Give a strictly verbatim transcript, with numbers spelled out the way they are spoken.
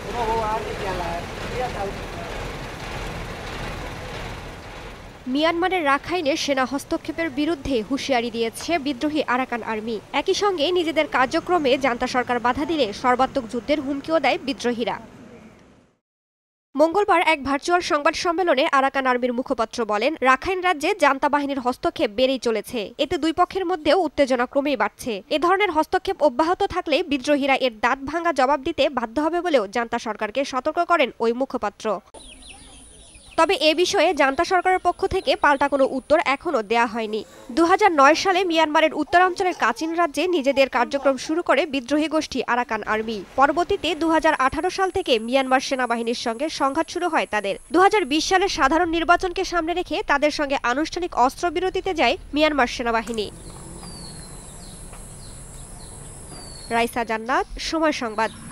মিয়ানমারের রাখাইনে সেনা হস্তক্ষেপের বিরুদ্ধে হুঁশিয়ারি দিয়েছে বিদ্রোহী আরাকান আর্মি। একই সঙ্গে নিজেদের কার্যক্রমে জান্তা সরকার বাধা দিলে সর্বাত্মক যুদ্ধের হুমকিও দেয় বিদ্রোহীরা। মঙ্গলবার এক ভার্চুয়াল সংবাদ সম্মেলনে আরাকান আর্মির মুখপাত্র বলেন, রাখাইন রাজ্যে জান্তা বাহিনীর হস্তক্ষেপ বেড়েই চলেছে। এতে দুই পক্ষের মধ্যেও উত্তেজনা ক্রমেই বাড়ছে। এ ধরনের হস্তক্ষেপ অব্যাহত থাকলে বিদ্রোহীরা এর দাঁত ভাঙা জবাব দিতে বাধ্য হবে বলেও জান্তা সরকারকে সতর্ক করেন ওই মুখপাত্র। তবে এ বিষয়ে জান্তা সরকারের পক্ষ থেকে পাল্টা কোনো উত্তর এখনও দেয়া হয়নি। দু হাজার নয় সালে মিয়ানমারের উত্তরাঞ্চলের কাচিন রাজ্যে নিজেদের কার্যক্রম শুরু করে বিদ্রোহী গোষ্ঠী আরাকান আর্মি। পরবর্তীতে দু হাজার আঠারো সাল থেকে মিয়ানমার সেনাবাহিনীর সঙ্গে সংঘাত শুরু হয় তাদের। দু হাজার বিশ সালের সাধারণ নির্বাচনকে সামনে রেখে তাদের সঙ্গে আনুষ্ঠানিক অস্ত্রবিরতিতে যায় মিয়ানমার সেনাবাহিনী। রাইসা জান্নাত, সময় সংবাদ।